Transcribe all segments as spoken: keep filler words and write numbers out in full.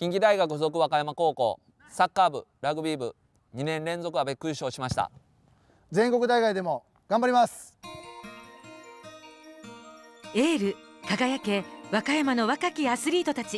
近畿大学附属和歌山高校サッカー部ラグビー部にねん連続アベック優勝しました。 全国大会でも頑張ります。 エール輝け和歌山の若きアスリートたち。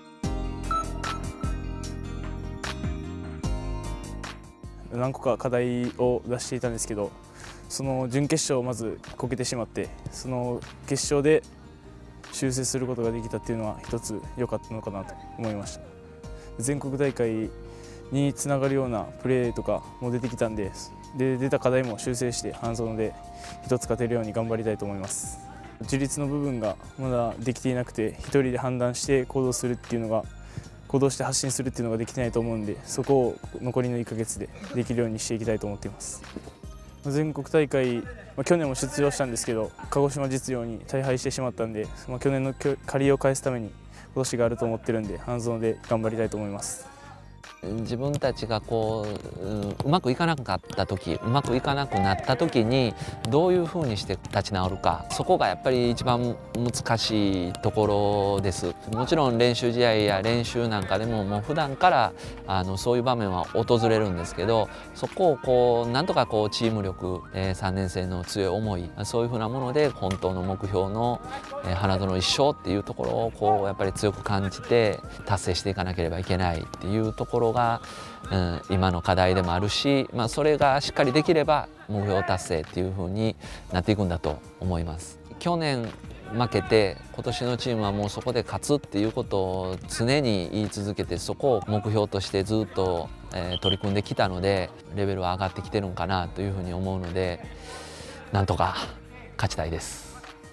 何個か課題を出していたんですけど、その準決勝をまずこけてしまって、その決勝で修正することができたっていうのは一つ良かったのかなと思いました。全国大会につながるようなプレーとかも出てきたんで、で出た課題も修正して半園で一つ勝てるように頑張りたいと思います。自立の部分がまだできていなくて、一人で判断して行動するっていうのが行動して発信するっていうのができてないと思うんで、そこを残りのいっかげつでできるようにしていきたいと思っています。全国大会、まあ、去年も出場したんですけど、鹿児島実業に大敗してしまったんで、まあ、去年の借りを返すために今年があると思ってるんで、半園で頑張りたいと思います。 自分たちがこう、うん、うまくいかなかった時、うまくいかなくなった時にどういうふうにして立ち直るか、そこがやっぱり一番難しいところです。もちろん練習試合や練習なんかでももう普段からあのそういう場面は訪れるんですけど、そこをこうなんとかこうチーム力、えー、さんねん生の強い思い、そういうふうなもので本当の目標の、えー、花園一勝っていうところをこうやっぱり強く感じて達成していかなければいけないっていうところが、うん、今の課題でもあるし、まあ、それがしっかりできれば目標達成っていうふうになっていくんだと思います。去年負けて今年のチームはもうそこで勝つっていうことを常に言い続けて、そこを目標としてずっと、えー、取り組んできたので、レベルは上がってきてるんかなというふうに思うので、なんとか勝ちたいです。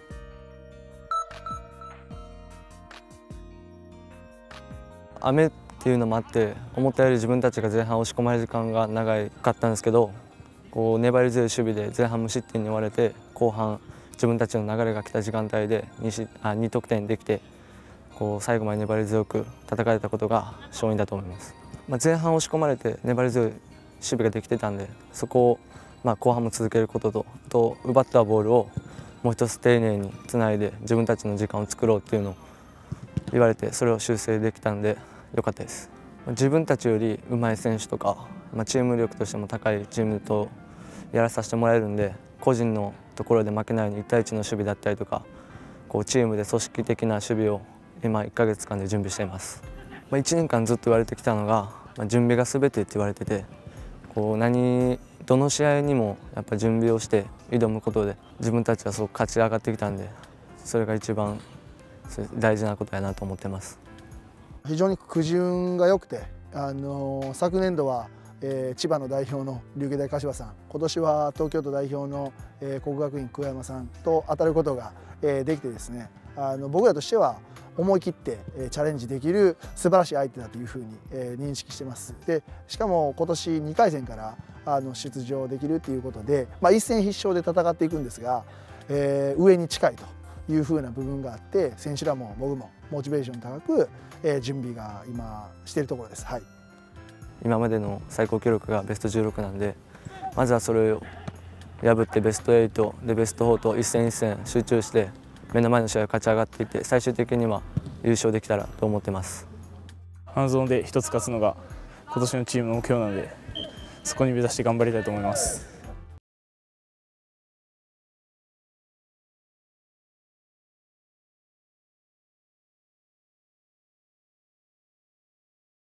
雨っていうのもあって、思ったより自分たちが前半押し込まれる時間が長かったんですけど、こう粘り強い守備で前半無失点に終われて、後半自分たちの流れが来た時間帯で 2, しあに得点できて、こう最後まで粘り強く戦えたことが勝因だと思います。まあ、前半押し込まれて粘り強い守備ができてたんで、そこをまあ後半も続けることと、と奪ったボールをもう一つ丁寧につないで自分たちの時間を作ろうっていうのを言われて、それを修正できたんで良かったです。自分たちより上手い選手とか、まあ、チーム力としても高いチームとやらさせてもらえるんで、個人のところで負けないようにいち対いちの守備だったりとか、こうチームで組織的な守備を今いっかげつかんで準備しています。まあ、いちねんかんずっと言われてきたのが、まあ、準備が全てって言われてて、こう何どの試合にもやっぱ準備をして挑むことで自分たちはすごく勝ち上がってきたんで、それが一番大事なことやなと思ってます。 非常に苦順が良くて、あの昨年度は、えー、千葉の代表の龍慶大柏さん、今年は東京都代表の、えー、国学院久我山さんと当たることが、えー、できてですね、あの僕らとしては思い切って、えー、チャレンジできる素晴らしい相手だというふうに、えー、認識してます。でしかも今年にかい戦からあの出場できるということで、まあ、一戦必勝で戦っていくんですが、えー、上に近いというふうな部分があって、選手らも僕もモチベーション高く、えー、準備が今しているところです。はい、 今までの最高記録がベストじゅうろくなんで、まずはそれを破ってベストはちでベストよんと一戦一戦集中して目の前の試合を勝ち上がっていって、最終的には優勝できたらと思ってます。 半園で一つ勝つのが今年のチームの目標なので、そこに目指して頑張りたいと思います。